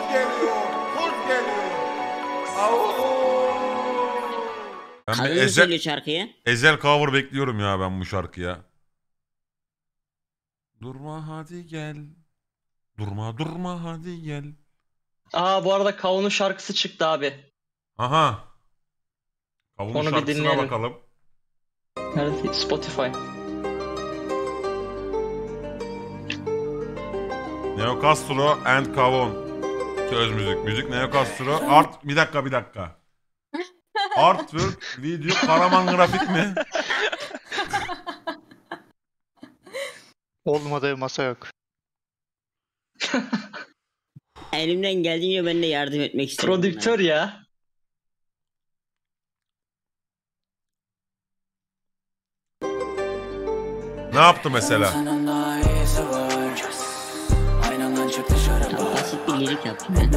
geliyor, kurt geliyor. Au. Ben Kadın bir mı söylüyor şarkıyı? Ezel cover bekliyorum ya ben bu şarkıya. Durma hadi gel. Durma durma hadi gel. Aa bu arada Kavun'un şarkısı çıktı abi. Aha. Kavunun Onu bir şarkısına dinleyelim. bakalım. Nerede? Spotify. Neo Castro and Kavun. Söz müzik. Müzik Neo Castro. Art. Bir dakika. Artwork, video, Karaman grafik mi? Olmadığı masa yok. Elimden geldiğince ben de yardım etmek istiyorum. Prodüktör ya. Ne yaptı mesela? Çok basit bir lirik yaptım ben.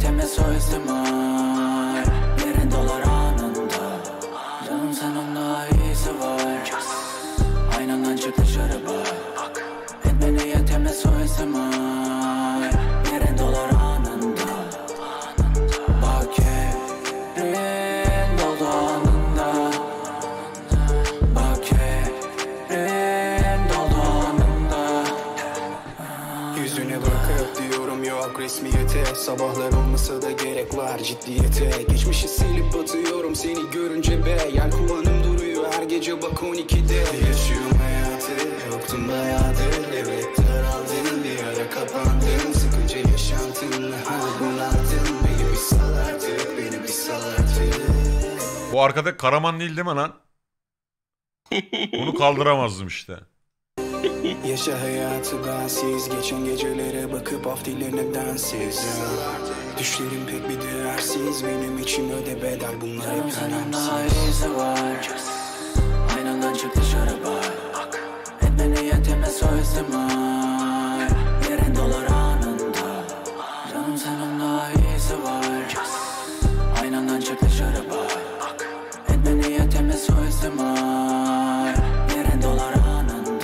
Yüzüne bakıp diyorum yok resmiyete. Sabahlar olmasa da gerek var ciddiyete. Geçmişi silip batıyorum seni görünce be. Yelkovanım duruyor her gece bak 12'de. Yaşıyorum hayatı yoktum bayağıdır. Evet daraldın bir ara kapandın. Sıkıca yaşantınla hal bunaldın. Beni bir sal artık, beni bir sal artık. Bu arkada Karaman değil mi lan? Bunu kaldıramazdım işte. Yaşa hayatı bensiz. Geçen gecelere bakıp af dillerine densiz. Düşlerim pek bir değersiz. Benim için öde bedel bunlar hep önemsiz. Aynadan çık dışarı bak. Etme niyetime suistimal. Yerin dolar anında. Canım senin daha iyisi var. Aynadan çık dışarı bak. Etme niyetime suistimal. Yerin dolar anında.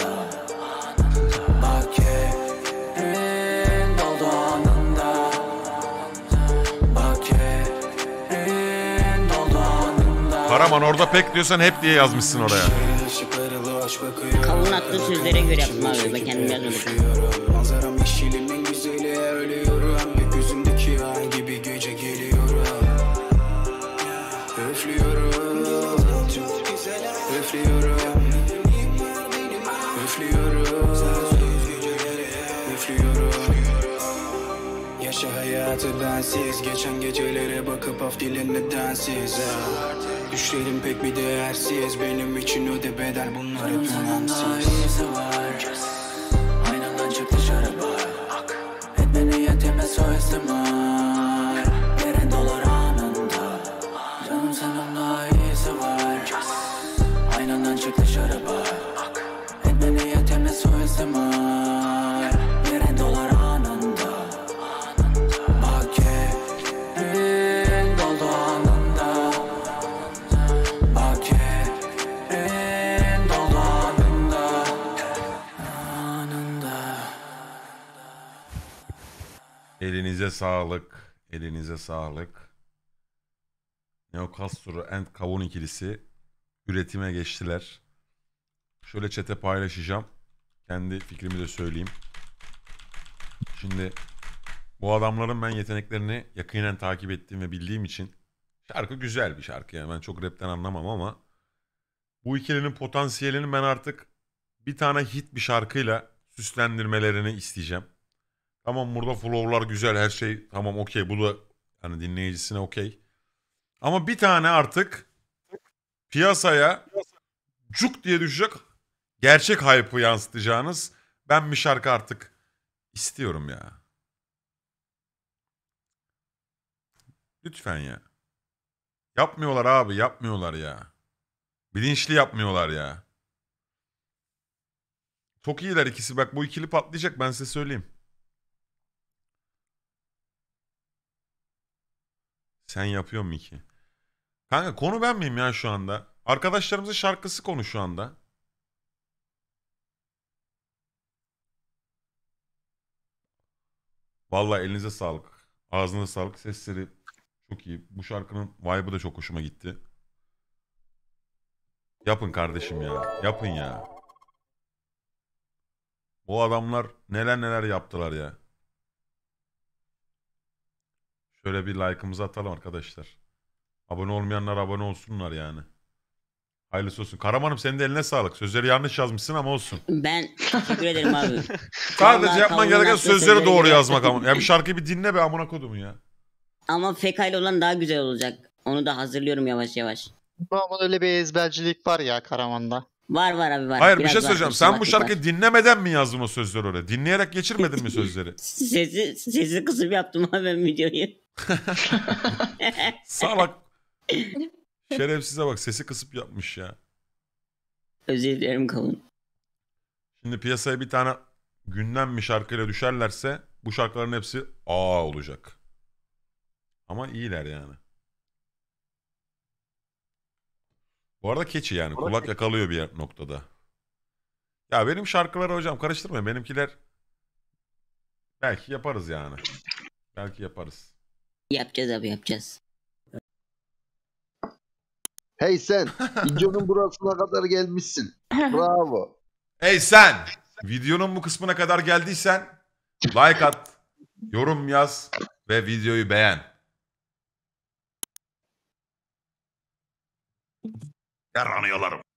Karaman orada pek diyorsan hep diye yazmışsın oraya. Kavun attığı sözlere göre yaptım abi. Ben kendim yazmadım. Manzaram yeşilim en güzeli ölüyorum. Gökyüzündeki ay gibi gece geliyorum. Üflüyorum. Üflüyorum. Üflüyorum. Üflüyorum. Yaşa hayatı bensiz. Geçen gecelere bakıp af dilin nedensiz. Düşlerim pek bir değersiz. Benim için öde bedel bunlar hep önemsiz. Aynadan çık dışarı bak. Etme niyetime suistimal. Yerin dolar anında. Canım senin daha iyisi var. Aynadan çık dışarı bak. Etme niyetime suistimal. Yerin dolar anında. Bak yerin doldu anında. Bak yerin doldu anında. Anında. Elinize sağlık. Elinize sağlık. Neo Castro and Kavun ikilisi üretime geçtiler. Şöyle chat'e paylaşacağım. Kendi fikrimi de söyleyeyim. Şimdi bu adamların ben yeteneklerini yakinen takip ettiğim ve bildiğim için şarkı güzel bir şarkı. Yani ben çok rapten anlamam ama bu ikilinin potansiyelini ben artık bir tane hit bir şarkıyla süslendirmelerini isteyeceğim. Tamam burada flow'lar güzel, her şey tamam okey, bu da hani dinleyicisine okey. Ama bir tane artık piyasaya cuk diye düşecek gerçek hype'ı yansıtacağınız ben bir şarkı artık istiyorum ya. Lütfen ya. Yapmıyorlar abi, yapmıyorlar ya. Bilinçli yapmıyorlar ya. Çok iyiler ikisi, bak bu ikili patlayacak ben size söyleyeyim. Sen yapıyor mu ki? Kanka konu ben miyim ya şu anda? Arkadaşlarımızın şarkısı konu şu anda. Vallahi elinize sağlık. Ağzına sağlık. Sesleri çok iyi. Bu şarkının vibe'ı da çok hoşuma gitti. Yapın kardeşim ya. Yapın ya. Bu adamlar neler neler yaptılar ya. Şöyle bir like'ımızı atalım arkadaşlar. Abone olmayanlar abone olsunlar yani. Hayırlısı olsun. Karaman'ım senin de eline sağlık. Sözleri yanlış yazmışsın ama olsun. Ben teşekkür ederim abi. Sadece Vallahi yapman kavunun gereken attığı sözleri doğru gibi yazmak yaptım. ama. Ya bir şarkıyı bir dinle be amına kodumu ya. Ama fekayla olan daha güzel olacak. Onu da hazırlıyorum yavaş yavaş. Ama öyle bir ezbercilik var ya Karaman'da. Var abi var. Hayır bir Biraz şey var, söyleyeceğim. işte Sen bu vakit şarkıyı var. dinlemeden mi yazdın o sözleri oraya? Dinleyerek geçirmedin mi sözleri? Sesi kısıp yaptım abi ben videoyu. Salak. Şerefsize bak sesi kısıp yapmış ya. Özür dilerim kavun. Şimdi piyasaya bir tane gündem bir şarkıyla düşerlerse bu şarkıların hepsi aa olacak. Ama iyiler yani. Bu arada keçi yani. Kulak yakalıyor bir noktada. Ya benim şarkıları hocam karıştırmayın. Benimkiler belki yaparız yani. Belki yaparız. Yapacağız abi yapacağız. Hey sen, videonun burasına kadar gelmişsin. Bravo. Hey sen! Videonun bu kısmına kadar geldiysen like at, yorum yaz ve videoyu beğen. Yaranıyorlarım.